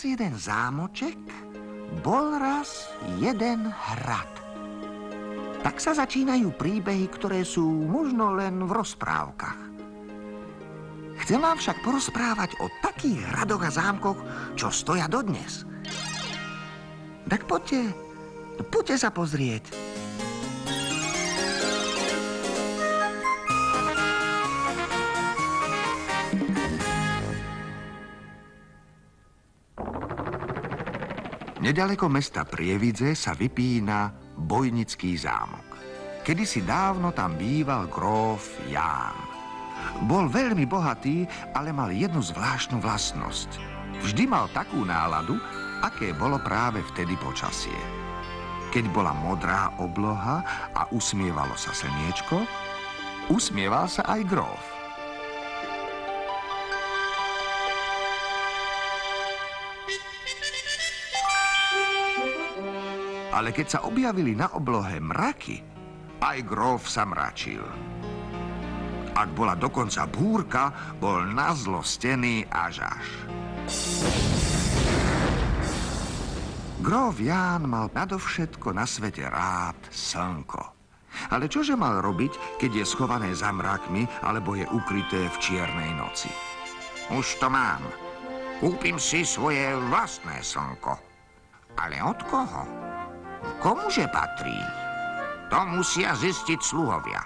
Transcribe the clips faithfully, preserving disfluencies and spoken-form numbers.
raz jeden zámoček, bol raz jeden hrad. Tak sa začínajú príbehy, ktoré sú možno len v rozprávkach. Chcem vám však porozprávať o takých hradoch a zámkoch, čo stoja dodnes. Tak poďte, poďte sa pozrieť. Nedaleko mesta Prievidze sa vypína Bojnický zámok. Kedysi dávno tam býval gróf Ján. Bol veľmi bohatý, ale mal jednu zvláštnu vlastnosť. Vždy mal takú náladu, aké bolo práve vtedy počasie. Keď bola modrá obloha a usmievalo sa slniečko, usmieval sa aj gróf. Ale keď sa objavili na oblohe mraky, aj gróf sa mračil. Ak bola dokonca búrka, bol nazlo stený až až. Gróf Ján mal nadovšetko na svete rád slnko. Ale čože mal robiť, keď je schované za mrakmi alebo je ukryté v čiernej noci? Už to mám. Kúpim si svoje vlastné slnko. Ale od koho? Komuže patrí? To musia zistiť sluhovia.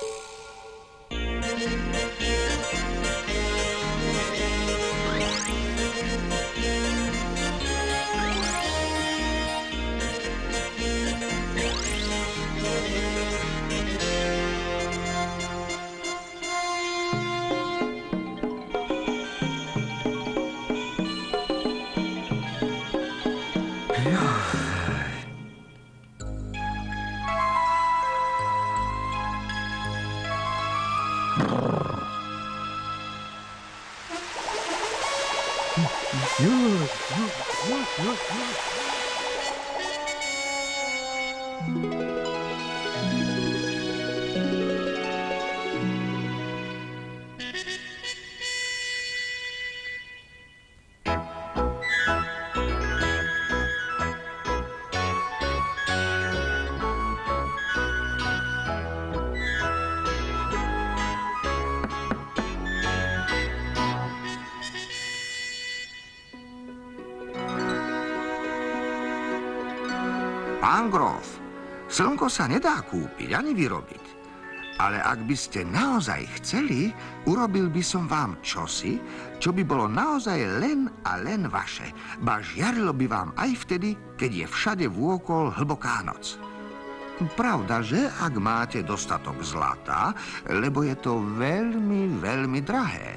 Pán gróf, slnko sa nedá kúpiť ani vyrobiť. Ale ak by ste naozaj chceli, urobil by som vám čosi, čo by bolo naozaj len a len vaše. Ba žiarilo by vám aj vtedy, keď je všade vôkol hlboká noc. Pravda, že ak máte dostatok zlata, lebo je to veľmi, veľmi drahé.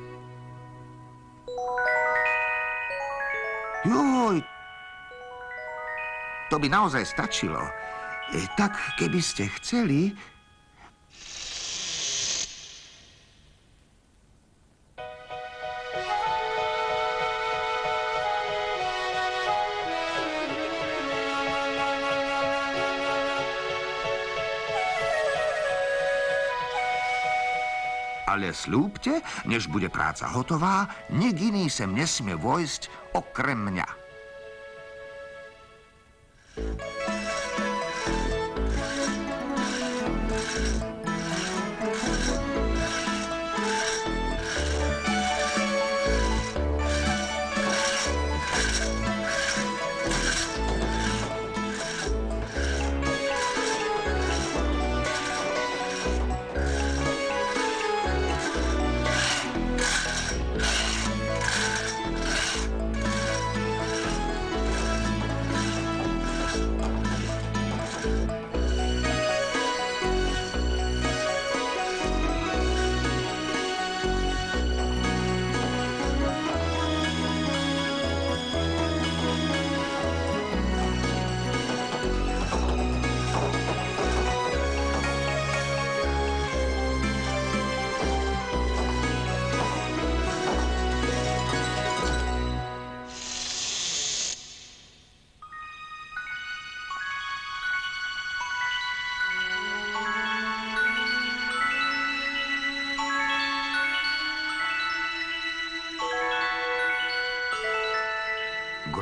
Joj, to by naozaj stačilo. E, tak, keby ste chceli... Ale slúbte, než bude práca hotová, nik iný sem nesmie vojsť okrem mňa.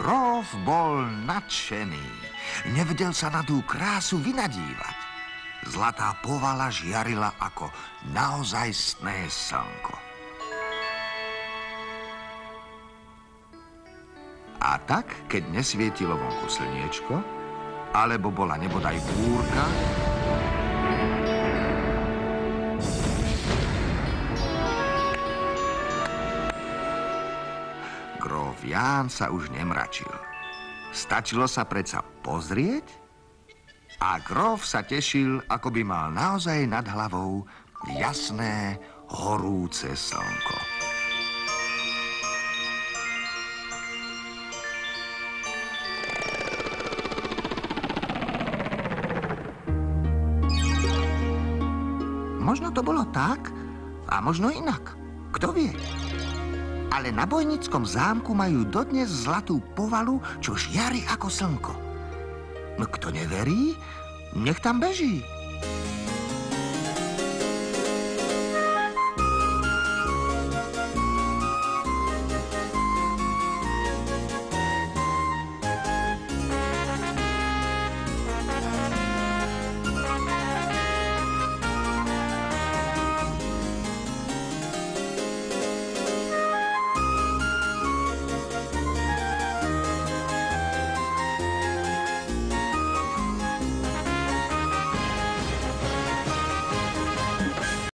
Gróf bol nadšený. Nevedel sa na tú krásu vynadívať. Zlatá povala žiarila ako naozajstné slnko. A tak, keď nesvietilo vonku slniečko, alebo bola nebodaj búrka, gróf Ján sa už nemračil. Stačilo sa predsa pozrieť a gróf sa tešil, ako by mal naozaj nad hlavou jasné, horúce slnko. Možno to bolo tak a možno inak. Kto vie? Ale na bojnickom zámku majú dodnes zlatú povalu, čo žiari ako slnko. No kto neverí, nech tam beží.